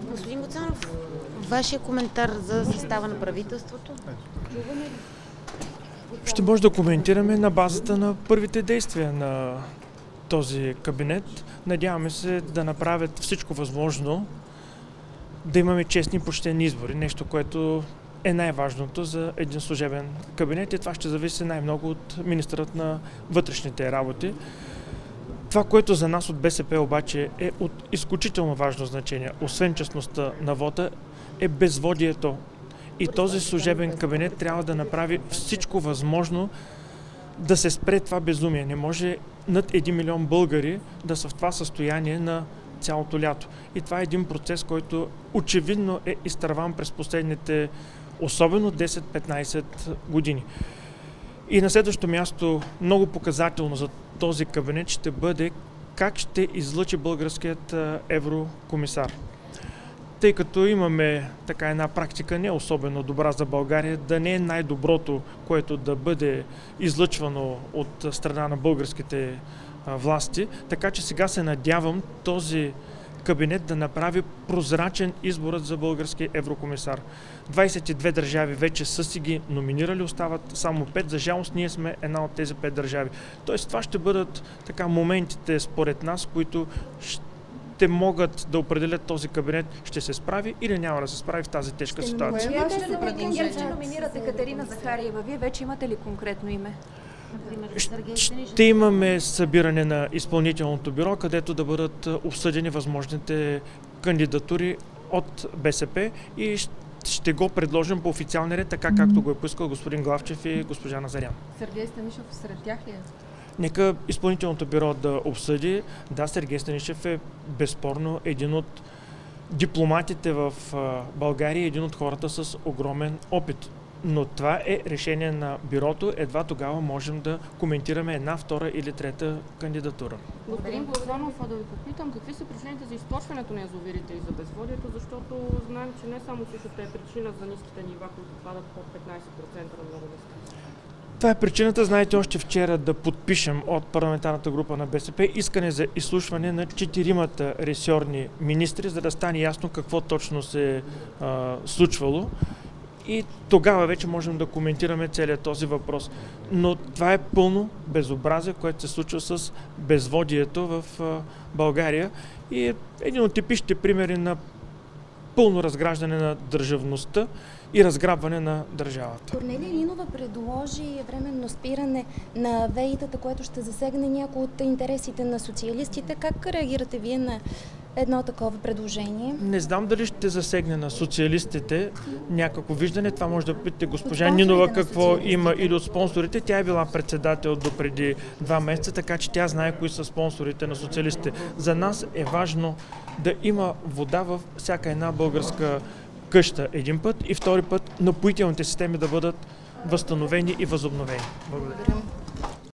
Господин Гуцанов, вашия коментар за състава на правителството? Ще може да коментираме на базата на първите действия на този кабинет. Надяваме се да направят всичко възможно да имаме честни и почтени избори. Нещо, което е най-важното за един служебен кабинет и това ще зависи най-много от министърът на вътрешните работи. Това, което за нас от БСП обаче е от изключително важно значение, освен честността на вота, е безводието. И този служебен кабинет трябва да направи всичко възможно да се спре това безумие. Не може над 1 милион българи да са в това състояние на цялото лято. И това е един процес, който очевидно е изтърван през последните особено 10-15 години. И на следващото място, много показателно за този кабинет ще бъде как ще излъчи българският еврокомисар. Тъй като имаме така една практика не особено добра за България, да не е най-доброто, което да бъде излъчвано от страна на българските власти, така че сега се надявам този кабинет да направи прозрачен изборът за български еврокомисар. 22 държави вече са си ги номинирали, остават само 5. За жалост ние сме една от тези 5 държави. Тоест това ще бъдат така моментите според нас, които ще могат да определят този кабинет ще се справи или няма да се справи в тази тежка ситуация. Вие ще номинирате Катерина Захариева. Вие вече имате ли конкретно име? Ще имаме събиране на изпълнителното бюро, където да бъдат обсъдени възможните кандидатури от БСП и ще го предложим по официалния ред, така както го е поискал господин Главчев и госпожа Назарян. Сергей Станишев сред тях ли е? Нека изпълнителното бюро да обсъди. Да, Сергей Станишев е безспорно един от дипломатите в България, един от хората с огромен опит. Но това е решение на бюрото. Едва тогава можем да коментираме една, втора или трета кандидатура. Господин Гуцанов, да ви попитам, какви са причините за източването на язовирите и за безводието, защото знаем, че не само сушата е причина за ниските нива, които падат под 15% на много места. Това е причината, знаете, още вчера да подпишем от парламентарната група на БСП искане за изслушване на 4 ресорни министри, за да стане ясно какво точно се е случвало. И тогава вече можем да коментираме целият този въпрос. Но това е пълно безобразие, което се случва с безводието в България и е един от типичните примери на пълно разграждане на държавността и разграбване на държавата. Корнелия Нинова предложи временно спиране на ВЕИ-тата, което ще засегне някои от интересите на социалистите. Как реагирате вие на едно такова предложение? Не знам дали ще засегне на социалистите някакво виждане. Това може да питате госпожа Нинова какво има или от спонсорите. Тя е била председател до преди 2 месеца, така че тя знае кои са спонсорите на социалистите. За нас е важно да има вода във всяка една българска къща един път и втори път напоителните системи да бъдат възстановени и възобновени. Благодаря.